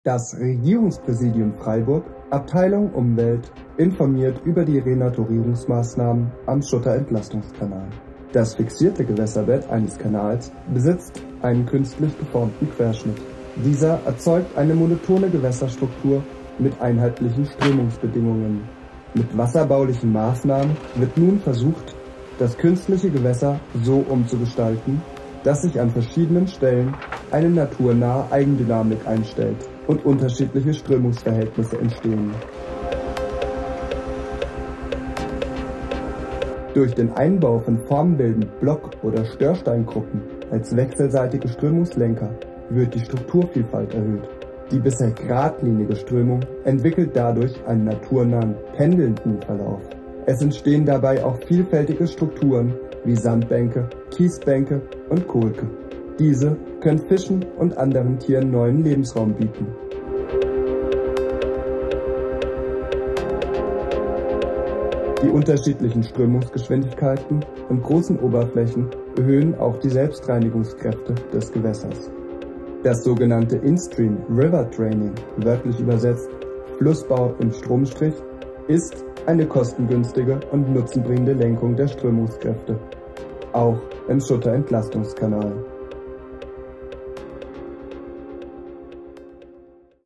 Das Regierungspräsidium Freiburg, Abteilung Umwelt, informiert über die Renaturierungsmaßnahmen am Schutterentlastungskanal. Das fixierte Gewässerbett eines Kanals besitzt einen künstlich geformten Querschnitt. Dieser erzeugt eine monotone Gewässerstruktur mit einheitlichen Strömungsbedingungen. Mit wasserbaulichen Maßnahmen wird nun versucht, das künstliche Gewässer so umzugestalten, dass sich an verschiedenen Stellen eine naturnahe Eigendynamik einstellt und unterschiedliche Strömungsverhältnisse entstehen. Durch den Einbau von formbildenden Block- oder Störsteingruppen als wechselseitige Strömungslenker wird die Strukturvielfalt erhöht. Die bisher geradlinige Strömung entwickelt dadurch einen naturnahen, pendelnden Verlauf. Es entstehen dabei auch vielfältige Strukturen wie Sandbänke, Kiesbänke und Kolke. Diese können Fischen und anderen Tieren neuen Lebensraum bieten. Die unterschiedlichen Strömungsgeschwindigkeiten und großen Oberflächen erhöhen auch die Selbstreinigungskräfte des Gewässers. Das sogenannte In-Stream River Training, wörtlich übersetzt Flussbau im Stromstrich, ist eine kostengünstige und nutzenbringende Lenkung der Strömungskräfte, auch im Schutterentlastungskanal.